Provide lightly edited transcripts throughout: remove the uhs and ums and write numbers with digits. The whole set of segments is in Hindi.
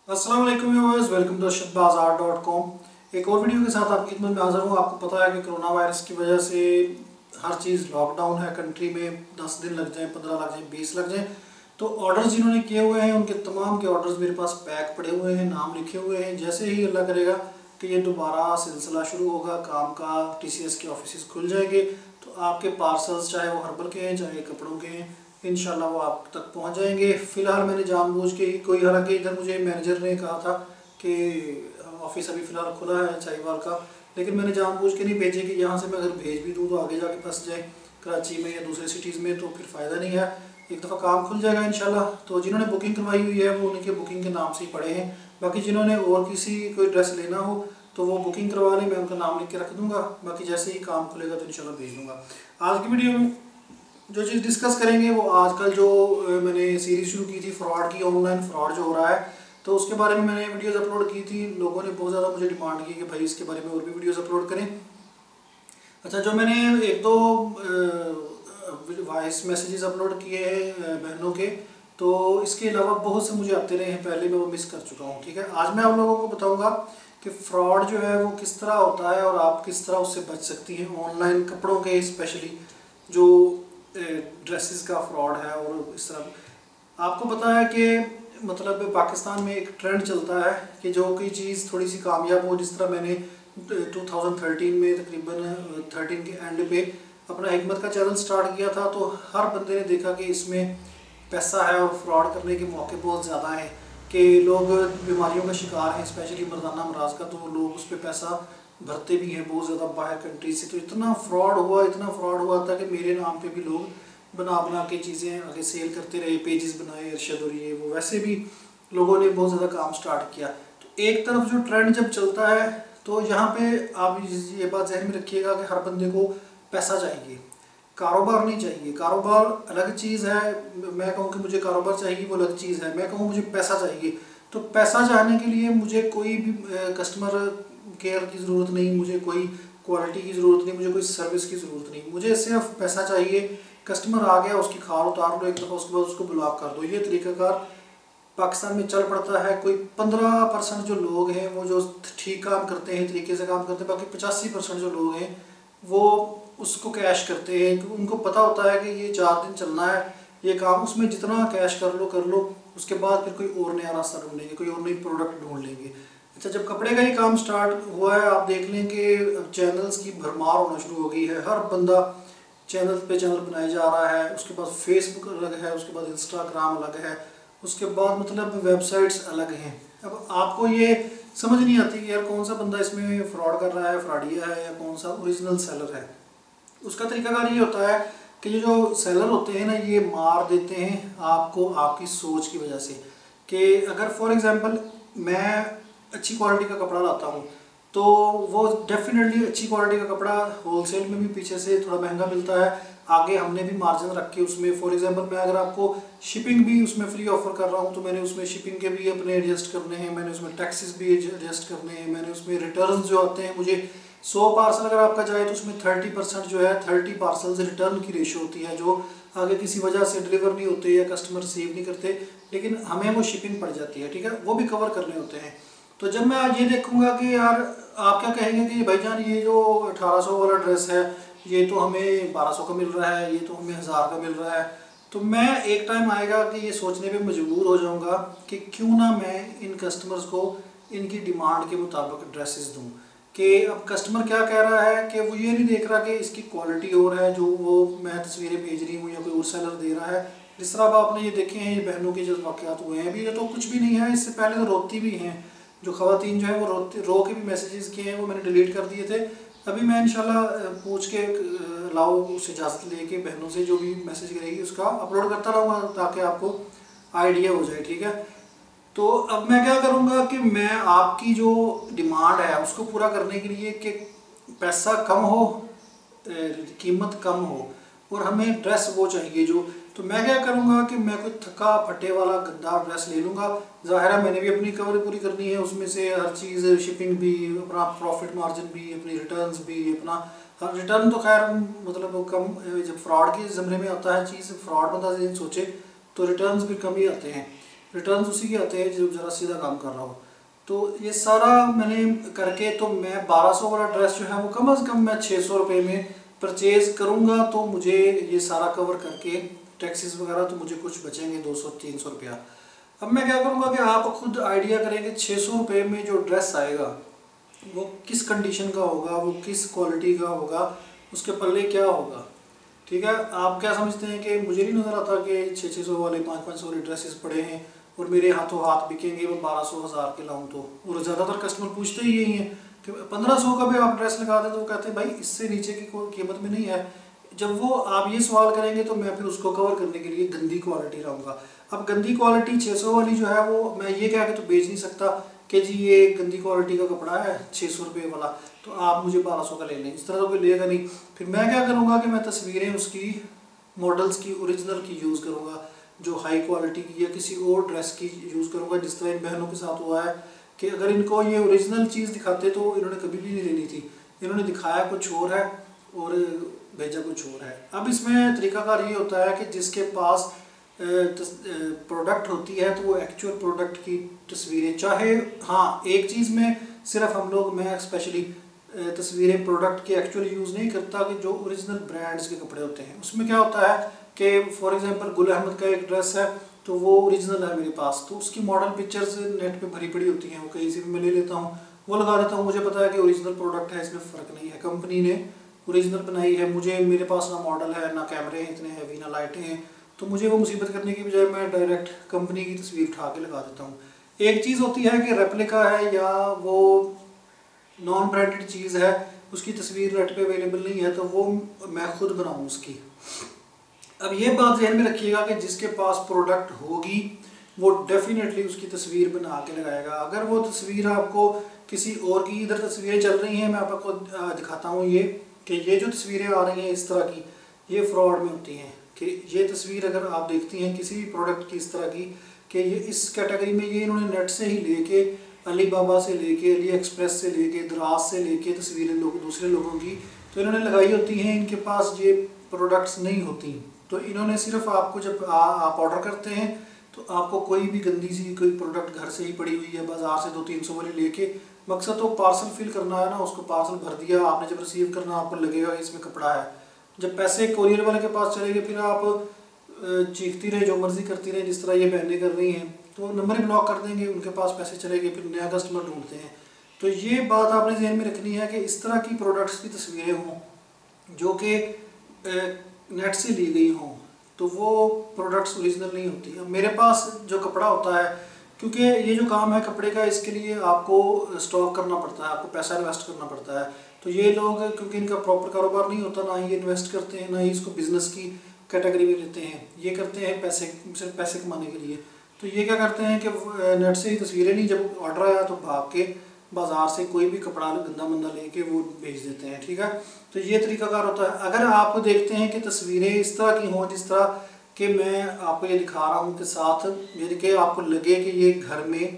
अस्सलाम वालेकुम व्यूअर्स, वेलकम टू arshadbazaar.com। एक और वीडियो के साथ आपकी खिदमत में हाज़िर हूँ। आपको पता है कि कोरोना वायरस की वजह से हर चीज़ लॉकडाउन है कंट्री में। 10 दिन लग जाएँ, 15 लग जाएँ, 20 लग जाएँ, तो ऑर्डर्स जिन्होंने किए हुए हैं उनके तमाम के ऑर्डर्स मेरे पास पैक पड़े हुए हैं, नाम लिखे हुए हैं। जैसे ही अल्लाह करेगा कि ये दोबारा सिलसिला शुरू होगा काम का, TCS के ऑफिस खुल जाएंगे, तो आपके पार्सल्स चाहे वो हर्बल के हैं चाहे कपड़ों के हैं, इंशाल्लाह वो आप तक पहुंच जाएंगे। फ़िलहाल मैंने जानबूझ के ही कोई, हालांकि इधर मुझे मैनेजर ने कहा था कि ऑफिस अभी फ़िलहाल खुला है साहिवाल का, लेकिन मैंने जानबूझ के नहीं भेजे कि यहाँ से मैं अगर भेज भी दूँ तो आगे जाके फंस जाए कराची में या दूसरे सिटीज़ में, तो फिर फ़ायदा नहीं है। एक दफ़ा काम खुल जाएगा इंशाल्लाह। तो जिन्होंने बुकिंग करवाई हुई है वो उनके बुकिंग के नाम से ही पड़े हैं। बाकी जिन्होंने और किसी कोई ड्रेस लेना हो तो वो बुकिंग करवा लें, मैं उनका नाम लिख के रख दूँगा। बाकी जैसे ही काम खुलेगा तो इंशाल्लाह भेज दूँगा। आज की वीडियो में जो चीज़ डिस्कस करेंगे वो आजकल जो मैंने सीरीज शुरू की थी फ्रॉड की, ऑनलाइन फ्रॉड जो हो रहा है, तो उसके बारे में मैंने वीडियोस अपलोड की थी। लोगों ने बहुत ज़्यादा मुझे डिमांड की कि भाई इसके बारे में और भी वीडियोस अपलोड करें। अच्छा, जो मैंने एक दो वॉइस मैसेजेस अपलोड किए हैं बहनों के, तो इसके अलावा बहुत से मुझे आते रहे हैं पहले, मैं वो मिस कर चुका हूँ। ठीक है, आज मैं आप लोगों को बताऊँगा कि फ्रॉड जो है वो किस तरह होता है और आप किस तरह उससे बच सकती हैं। ऑनलाइन कपड़ों के स्पेशली जो ड्रेसेस का फ्रॉड है, और इस तरह आपको पता है कि मतलब पाकिस्तान में एक ट्रेंड चलता है कि जो कोई चीज़ थोड़ी सी कामयाब हो, जिस तरह मैंने 2013 में तकरीबन 13 के एंड पे अपना हिकमत का चैनल स्टार्ट किया था, तो हर बंदे ने देखा कि इसमें पैसा है और फ्रॉड करने के मौके बहुत ज़्यादा हैं कि लोग बीमारियों का शिकार हैं, स्पेशली मर्दाना अमराज का, तो लोग उस पर पैसा भरते भी हैं बहुत ज़्यादा बाहर कंट्री से। तो इतना फ्रॉड हुआ था कि मेरे नाम पे भी लोग बना बना के चीज़ें आगे सेल करते रहे, पेजेस बनाए अरशद और ये वो, वैसे भी लोगों ने बहुत ज़्यादा काम स्टार्ट किया। तो एक तरफ जो ट्रेंड जब चलता है तो यहाँ पे आप ये बात जहन में रखिएगा कि हर बंदे को पैसा चाहिए, कारोबार नहीं चाहिए। कारोबार अलग चीज़ है, मैं कहूँ कि मुझे कारोबार चाहिए वो अलग चीज़ है। मैं कहूँ मुझे पैसा चाहिए, तो पैसा चाहने के लिए मुझे कोई भी कस्टमर केयर की ज़रूरत नहीं, मुझे कोई क्वालिटी की ज़रूरत नहीं, मुझे कोई सर्विस की ज़रूरत नहीं, मुझे सिर्फ पैसा चाहिए। कस्टमर आ गया, उसकी खार उतार लो एक दफ़ा, उसके बाद उसको ब्लॉक कर दो। ये तरीक़ाकार पाकिस्तान में चल पड़ता है। कोई 15% जो लोग हैं वो जो ठीक काम करते हैं, तरीके से काम करते हैं, बाकी 85% जो लोग हैं वो उसको कैश करते हैं। उनको पता होता है कि ये 4 दिन चलना है ये काम, उसमें जितना कैश कर लो, उसके बाद फिर कोई और नया रास्ता ढूंढेंगे, कोई और नई प्रोडक्ट ढूंढ लेंगे। अच्छा, जब कपड़े का ही काम स्टार्ट हुआ है, आप देख लें कि चैनल्स की भरमार होना शुरू हो गई है। हर बंदा चैनल पे चैनल बनाए जा रहा है, उसके बाद फेसबुक अलग है, उसके बाद इंस्टाग्राम अलग है, उसके बाद मतलब वेबसाइट्स अलग हैं। अब आपको ये समझ नहीं आती कि यार कौन सा बंदा इसमें फ्रॉड कर रहा है, फ्रॉडिया है, या कौन सा ओरिजिनल सेलर है। उसका तरीकाकार ये होता है कि ये जो सेलर होते हैं ना, ये मार देते हैं आपको आपकी सोच की वजह से। कि अगर फॉर एग्जांपल मैं अच्छी क्वालिटी का कपड़ा लाता हूँ, तो वो डेफिनेटली अच्छी क्वालिटी का कपड़ा होलसेल में भी पीछे से थोड़ा महंगा मिलता है, आगे हमने भी मार्जिन रख के उसमें, फॉर एग्जांपल मैं अगर आपको शिपिंग भी उसमें फ्री ऑफर कर रहा हूँ, तो मैंने उसमें शिपिंग के भी अपने एडजस्ट करने हैं, मैंने उसमें टैक्सेस भी एडजस्ट करने हैं, मैंने उसमें रिटर्न जो आते हैं, मुझे 100 पार्सल अगर आपका जाए तो उसमें 30% जो है 30 पार्सल्स रिटर्न की रेशो होती है, जो आगे किसी वजह से डिलीवर नहीं होते या कस्टमर रिसीव नहीं करते, लेकिन हमें वो शिपिंग पड़ जाती है। ठीक है, वो भी कवर करने होते हैं। तो जब मैं आज ये देखूंगा कि यार आप क्या कहेंगे कि भाईजान ये जो 1800 वाला ड्रेस है ये तो हमें 1200 का मिल रहा है, ये तो हमें 1000 का मिल रहा है, तो मैं एक टाइम आएगा कि ये सोचने पे मजबूर हो जाऊंगा कि क्यों ना मैं इन कस्टमर्स को इनकी डिमांड के मुताबिक ड्रेसेस दूं। कि अब कस्टमर क्या कह रहा है कि वो ये नहीं देख रहा कि इसकी क्वालिटी और है जो वो मैं तस्वीरें भेज रही हूँ या कोई और सेलर दे रहा है। जिस तरह अब आपने ये देखे हैं ये बहनों के जो वाक़यात हुए हैं, अभी ये तो कुछ भी नहीं है, इससे पहले तो रोती भी हैं जो ख़वातीन जो है वो रो के भी मैसेजेस किए हैं, वो मैंने डिलीट कर दिए थे। अभी मैं इंशाल्लाह पूछ के अलाउ उससे इजाज़त लेके बहनों से जो भी मैसेज करेगी उसका अपलोड करता रहूँगा ताकि आपको आइडिया हो जाए। ठीक है, तो अब मैं क्या करूँगा कि मैं आपकी जो डिमांड है उसको पूरा करने के लिए कि पैसा कम हो, कीमत कम हो, और हमें ड्रेस वो चाहिए जो, तो मैं क्या करूँगा कि मैं कोई थका फटे वाला गंदा ड्रेस ले लूँगा। ज़ाहिर है मैंने भी अपनी कवर पूरी करनी है, उसमें से हर चीज़, शिपिंग भी, अपना प्रॉफिट मार्जिन भी, अपनी रिटर्न्स भी, अपना रिटर्न तो खैर मतलब कम, जब फ्रॉड के ज़मरे में आता है चीज़, फ्रॉड बंदा सोचे तो रिटर्न्स भी कम ही आते हैं। रिटर्न उसी के आते हैं जो ज़रा सीधा काम कर रहा हो। तो ये सारा मैंने करके तो मैं 1200 वाला ड्रेस जो है वो कम से कम मैं 600 रुपये में परचेज़ करूँगा, तो मुझे ये सारा कवर करके टैक्सेस वगैरह तो मुझे कुछ बचेंगे 200-300 रुपया। अब मैं क्या करूँगा कि आप खुद आइडिया करेंगे 600 रुपये में जो ड्रेस आएगा वो किस कंडीशन का होगा, वो किस क्वालिटी का होगा, उसके पल्ले क्या होगा। ठीक है, आप क्या समझते हैं कि मुझे नहीं नज़र आता कि 600 वाले 500 वाले ड्रेसेस पड़े हैं और मेरे हाथों हाथ बिकेंगे वो 1200-1000 के लाऊं तो। और ज़्यादातर कस्टमर पूछते ही यही हैं कि 1500 का भी आप ड्रेस लगा दें तो वो कहते हैं भाई इससे नीचे की कोई कीमत में नहीं है। जब वो आप ये सवाल करेंगे तो मैं फिर उसको कवर करने के लिए गंदी क्वालिटी लाऊंगा। अब गंदी क्वालिटी 600 वाली जो है वो मैं ये कह के तो बेच नहीं सकता कि जी ये गंदी क्वालिटी का कपड़ा है 600 रुपये वाला तो आप मुझे 1200 का ले लें, इस तरह तो कोई लेगा नहीं। फिर मैं क्या करूँगा कि मैं तस्वीरें उसकी मॉडल्स की ओरिजिनल की यूज़ करूँगा, जो हाई क्वालिटी की या किसी और ड्रेस की यूज़ करूँगा। जिस तरह इन बहनों के साथ हुआ है कि अगर इनको ये ओरिजिनल चीज़ दिखाते तो इन्होंने कभी भी नहीं लेनी थी, इन्होंने दिखाया कुछ और है और भेजा कुछ और है। अब इसमें तरीकाकार ये होता है कि जिसके पास प्रोडक्ट होती है तो वो एक्चुअल प्रोडक्ट की तस्वीरें, चाहे हाँ एक चीज़ में सिर्फ हम लोग, मैं स्पेशली तस्वीरें प्रोडक्ट के एक्चुअल यूज़ नहीं करता कि जो ओरिजिनल ब्रांड्स के कपड़े होते हैं उसमें क्या होता है कि फॉर एग्जांपल गुल अहमद का एक ड्रेस है तो वो ओरिजिनल है मेरे पास, तो उसकी मॉडल पिक्चर्स नेट पे भरी पड़ी होती हैं, वो कहीं से भी मैं ले लेता हूँ, वो लगा देता हूँ, मुझे पता है कि ओरिजिनल प्रोडक्ट है, इसमें फ़र्क नहीं है, कंपनी ने ओरिजिनल बनाई है, मुझे मेरे पास ना मॉडल है ना कैमरे हैं इतने हैवी ना लाइटें हैं, तो मुझे वो मुसीबत करने की बजाय मैं डायरेक्ट कंपनी की तस्वीर उठा के लगा देता हूँ। एक चीज़ होती है कि रेप्लिका है या वो नॉन ब्रांडेड चीज़ है, उसकी तस्वीर नेट पे अवेलेबल नहीं है तो वो मैं खुद बनाऊँ उसकी। अब ये बात ध्यान में रखिएगा कि जिसके पास प्रोडक्ट होगी वो डेफिनेटली उसकी तस्वीर बना के लगाएगा। अगर वो तस्वीर आपको किसी और की, इधर तस्वीरें चल रही हैं, मैं आपको दिखाता हूँ ये कि ये जो तस्वीरें आ रही हैं इस तरह की, ये फ्रॉड में होती हैं। कि ये तस्वीर अगर आप देखती हैं किसी भी प्रोडक्ट की इस तरह की कि ये इस कैटेगरी में, ये इन्होंने नेट से ही लेके, अली बाबा से लेके, अली एक्सप्रेस से लेके, दराज से लेके तस्वीरें दूसरे लोगों की तो इन्होंने लगाई होती हैं, इनके पास ये प्रोडक्ट्स नहीं होती। तो इन्होंने सिर्फ आपको जब आप ऑर्डर करते हैं तो आपको कोई भी गंदी सी कोई प्रोडक्ट घर से ही पड़ी हुई है बाज़ार से 200-300 वाली लेके, मकसद तो पार्सल फिल करना है ना, उसको पार्सल भर दिया आपने, जब रिसीव करना आपको लगेगा इसमें कपड़ा है, जब पैसे कोरियर वाले के पास चले गए फिर आप चीखती रहे, जो मर्जी करती रहे, जिस तरह ये बहनें कर रही हैं, तो नंबर ही ब्लॉक कर देंगे, उनके पास पैसे चले गए, फिर नया कस्टमर ढूंढते हैं। तो ये बात आपने ध्यान में रखनी है कि इस तरह की प्रोडक्ट्स की तस्वीरें हों जो कि नेट से ली गई हों तो वो प्रोडक्ट्स ओरिजिनल नहीं होती। अब मेरे पास जो कपड़ा होता है, क्योंकि ये जो काम है कपड़े का, इसके लिए आपको स्टॉक करना पड़ता है, आपको पैसा इन्वेस्ट करना पड़ता है। तो ये लोग क्योंकि इनका प्रॉपर कारोबार नहीं होता, ना ही ये इन्वेस्ट करते हैं, ना ही इसको बिज़नेस की कैटेगरी में लेते हैं, ये करते हैं पैसे, सिर्फ पैसे कमाने के लिए। तो ये क्या करते हैं कि नेट से ही तस्वीरें नहीं, जब ऑर्डर आया तो भाग के बाज़ार से कोई भी कपड़ा गंदा मंदा लेके वो भेज देते हैं। ठीक है, तो ये तरीकाकार होता है। अगर आप देखते हैं कि तस्वीरें इस तरह की हों जिस तरह कि मैं आपको ये दिखा रहा हूँ के साथ, यानी कि आपको लगे कि ये घर में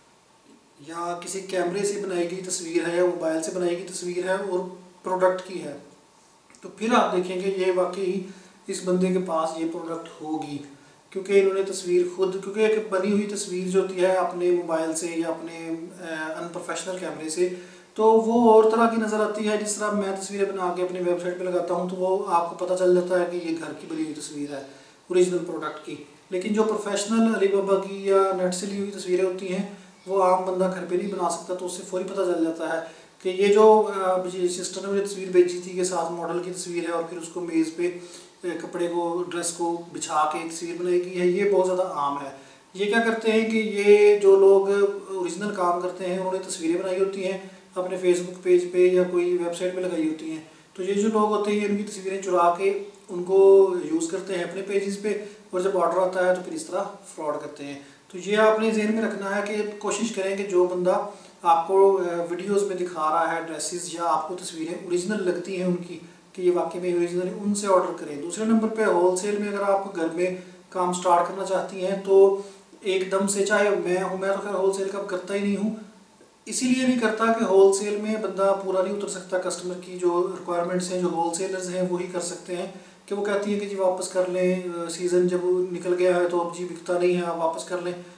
या किसी कैमरे से बनाई गई तस्वीर है या मोबाइल से बनाई गई तस्वीर है और प्रोडक्ट की है, तो फिर आप देखेंगे ये वाकई इस बंदे के पास ये प्रोडक्ट होगी, क्योंकि इन्होंने तस्वीर खुद, क्योंकि एक बनी हुई तस्वीर जो होती है अपने मोबाइल से या अपने अनप्रोफेशनल कैमरे से, तो वो और तरह की नज़र आती है। जिस तरह मैं तस्वीरें बना के अपनी वेबसाइट पे लगाता हूँ तो वो आपको पता चल जाता है कि ये घर की बनी हुई तस्वीर है ओरिजिनल प्रोडक्ट की। लेकिन जो प्रोफेशनल अली बाबा की या नेट से ली हुई तस्वीरें होती हैं वो आम बंदा घर पे नहीं बना सकता, तो उससे फौरी पता चल जाता है कि ये जो सिस्टर ने मुझे तस्वीर भेजी थी कि साथ मॉडल की तस्वीर है और फिर उसको मेज़ पे कपड़े को, ड्रेस को बिछा के तस्वीर बनाई गई है, ये बहुत ज़्यादा आम है। ये क्या करते हैं कि ये जो लोग ओरिजिनल काम करते हैं उन्होंने तस्वीरें बनाई होती हैं अपने फेसबुक पेज पे या कोई वेबसाइट पे लगाई होती हैं, तो ये जो लोग होते हैं इनकी तस्वीरें चुरा के उनको यूज़ करते हैं अपने पेजेस पे, और जब ऑर्डर आता है तो फिर इस तरह फ्रॉड करते हैं। तो ये आपने ज़हन में रखना है कि कोशिश करें कि जो बंदा आपको वीडियोस में दिखा रहा है ड्रेसेस या आपको तस्वीरें ओरिजिनल लगती हैं उनकी कि ये वाकई में ओरिजिनल है, उनसे ऑर्डर करें। दूसरे नंबर पे होलसेल में अगर आप घर में काम स्टार्ट करना चाहती हैं तो एकदम से, चाहे मैं हूँ, मैं तो खैर होलसेल का करता ही नहीं हूँ, इसीलिए नहीं करता कि होलसेल में बंदा पूरा नहीं उतर सकता, कस्टमर की जो रिक्वायरमेंट्स हैं जो होलसेलर्स हैं वही कर सकते हैं कि वो कहती है कि जी वापस कर लें, सीज़न जब निकल गया है तो अब जी बिकता नहीं है आप वापस कर लें।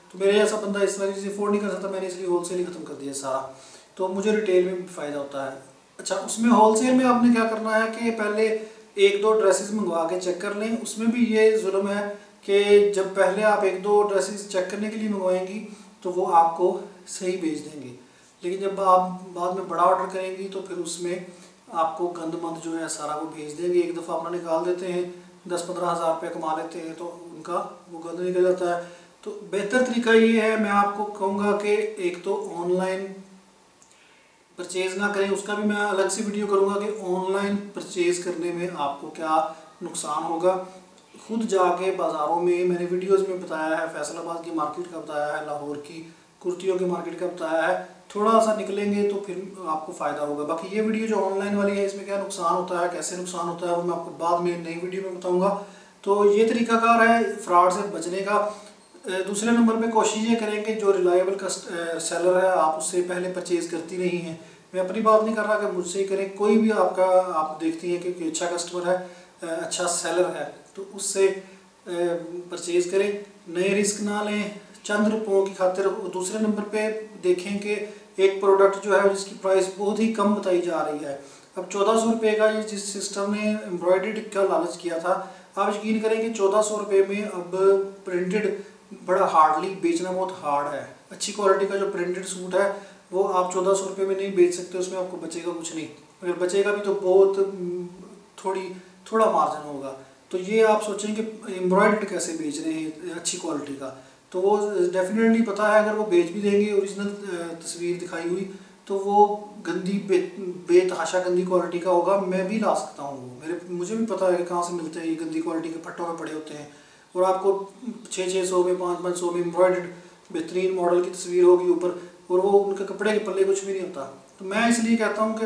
तो मेरे जैसा बंदा इस तरह की चीज़ें अफोर्ड नहीं कर सकता, मैंने इसलिए होलसेल ही ख़त्म कर दिया सारा। तो मुझे रिटेल में भी फ़ायदा होता है। अच्छा, उसमें होलसेल में आपने क्या करना है कि पहले एक दो ड्रेसेस मंगवा के चेक कर लें। उसमें भी ये जुल्म है कि जब पहले आप एक दो ड्रेसेस चेक करने के लिए मंगवाएंगी तो वो आपको सही भेज देंगे, लेकिन जब आप बाद में बड़ा ऑर्डर करेंगी तो फिर उसमें आपको गंदमंद जो है सारा वो भेज देंगे। एक दफ़ा अपना निकाल देते हैं, 10-15 हज़ार रुपये कमा लेते हैं तो उनका वो गंद निकल जाता है। तो बेहतर तरीका ये है, मैं आपको कहूँगा कि एक तो ऑनलाइन परचेज़ ना करें, उसका भी मैं अलग से वीडियो करूँगा कि ऑनलाइन परचेज़ करने में आपको क्या नुकसान होगा। खुद जाके बाज़ारों में मैंने वीडियोस में बताया है, फैसलाबाद की मार्केट का बताया है, लाहौर की कुर्तियों की मार्केट का बताया है। थोड़ा सा निकलेंगे तो फिर आपको फ़ायदा होगा। बाकी ये वीडियो जो ऑनलाइन वाली है इसमें क्या नुकसान होता है, कैसे नुकसान होता है, वो मैं आपको बाद में नई वीडियो में बताऊँगा। तो ये तरीकाकार है फ्रॉड से बचने का। दूसरे नंबर पे कोशिश ये करें कि जो रिलायबल सेलर है आप उससे पहले परचेज़ करती नहीं हैं। मैं अपनी बात नहीं कर रहा कि मुझसे ही करें, कोई भी आपका आप देखती हैं कि अच्छा कस्टमर है, अच्छा सेलर है, तो उससे परचेज़ करें। नए रिस्क ना लें चंद रुपयों की खातिर। दूसरे नंबर पे देखें कि एक प्रोडक्ट जो है जिसकी प्राइस बहुत ही कम बताई जा रही है। अब 1400 रुपये का ये जिस सिस्टम ने एम्ब्रॉयडर्ड का लालच किया था, आप यकीन करें कि 1400 रुपये में अब प्रिंटेड बड़ा हार्डली बेचना बहुत हार्ड है। अच्छी क्वालिटी का जो प्रिंटेड सूट है वो आप 1400 रुपये में नहीं बेच सकते, उसमें आपको बचेगा कुछ नहीं, अगर बचेगा भी तो बहुत थोड़ा मार्जिन होगा। तो ये आप सोचें कि एम्ब्रॉयडर्ड कैसे बेच रहे हैं अच्छी क्वालिटी का, तो वो डेफिनेटली पता है अगर वो बेच भी देंगे ओरिजिनल तस्वीर दिखाई हुई तो वो गंदी बेतहाशा गंदी क्वालिटी का होगा। मैं भी ला सकता हूँ वो, मुझे भी पता है कि कहाँ से मिलते हैं ये गंदी क्वालिटी के फट्टों में पड़े होते हैं, और आपको 600-600 में 500-500 में एम्ब्रॉयडर्ड बेहतरीन मॉडल की तस्वीर होगी ऊपर, और वो उनके कपड़े के पल्ले कुछ भी नहीं होता। तो मैं इसलिए कहता हूँ कि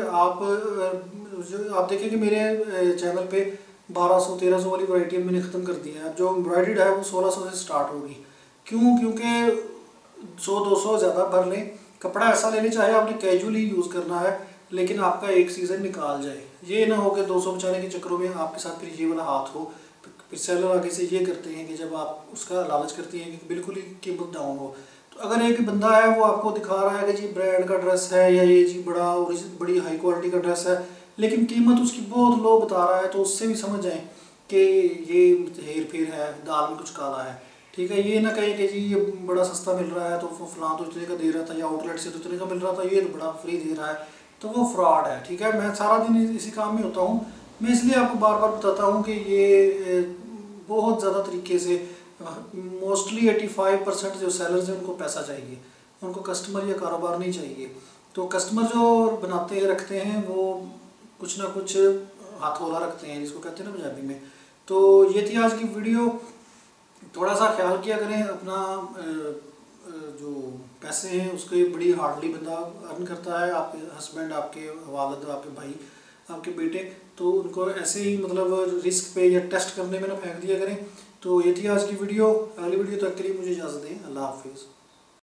आप देखें कि मेरे चैनल पे 1200-1300 वाली वैरायटी मैंने ख़त्म कर दी है। अब जो एम्ब्रॉयडर्ड है वो 1600 से स्टार्ट होगी। क्यों? क्योंकि 100-200 ज़्यादा भर लें, कपड़ा ऐसा लेने चाहे आपने कैजुअली यूज़ करना है, लेकिन आपका एक सीज़न निकाल जाए। ये ना हो कि 200 बचाने के चक्करों में आपके साथ फिर ये वाला हाथ हो। फिर सेलर आगे से ये करते हैं कि जब आप उसका लालच करती हैं कि बिल्कुल ही कीमत डाउन हो। तो अगर एक बंदा है वो आपको दिखा रहा है कि जी ब्रांड का ड्रेस है या ये जी बड़ी हाई क्वालिटी का ड्रेस है, लेकिन कीमत उसकी बहुत लो बता रहा है, तो उससे भी समझ जाएं कि ये हेर फेर है, दाल में कुछ काला है। ठीक है, ये ना कहें कि जी ये बड़ा सस्ता मिल रहा है तो फलां तो इतने का दे रहा था, या आउटलेट से तो इतने का मिल रहा था, ये तो बड़ा फ्री दे रहा है, तो वो फ्रॉड है। ठीक है, मैं सारा दिन इसी काम में होता हूँ, मैं इसलिए आपको बार बार बताता हूँ कि ये बहुत ज़्यादा तरीके से मोस्टली 85% जो सेलर्स हैं उनको पैसा चाहिए, उनको कस्टमर या कारोबार नहीं चाहिए। तो कस्टमर जो बनाते हैं रखते हैं वो कुछ ना कुछ हाथोला रखते हैं, जिसको कहते हैं ना पंजाबी में। तो ये थी आज की वीडियो। थोड़ा सा ख्याल किया करें अपना, जो पैसे हैं उसके बड़ी हार्डली बंदा अर्न करता है, आपके हस्बैंड, आपके वालिद, आपके भाई, आपके बेटे, तो उनको ऐसे ही मतलब रिस्क पे या टेस्ट करने में ना फेंक दिया करें। तो ये थी आज की वीडियो। अगली वीडियो तक के लिए मुझे इजाज़त दें। अल्लाह हाफिज़।